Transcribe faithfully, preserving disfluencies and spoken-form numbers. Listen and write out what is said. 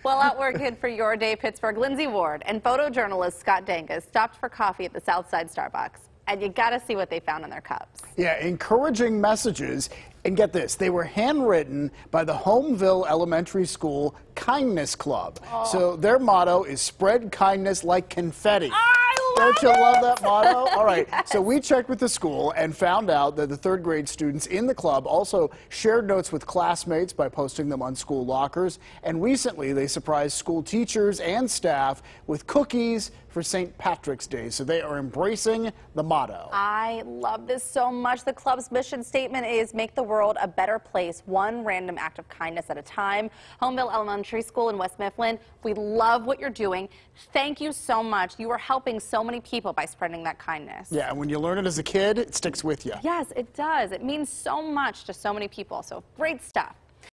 Well, out working for your day, Pittsburgh, Lindsay Ward and photojournalist Scott Dangus stopped for coffee at the Southside Starbucks. And you got to see what they found in their cups. Yeah, encouraging messages. And get this, they were handwritten by the Homeville Elementary School Kindness Club. Oh. So their motto is spread kindness like confetti. I love Don't you it. love that motto? All right, Yes. So we checked with the school and found out that the third grade students in the club also shared notes with classmates by posting them on school lockers. And recently they surprised school teachers and staff with cookies for Saint Patrick's Day. So they are embracing the motto. I love this so much. The club's mission statement is make the world a better place, one random act of kindness at a time. Homeville Elementary School in West Mifflin, we love what you're doing. Thank you so much. You are helping so many people by spreading that kindness. Yeah, and when you learn it as a kid, it sticks with you. Yes, it does. It means so much to so many people. So great stuff.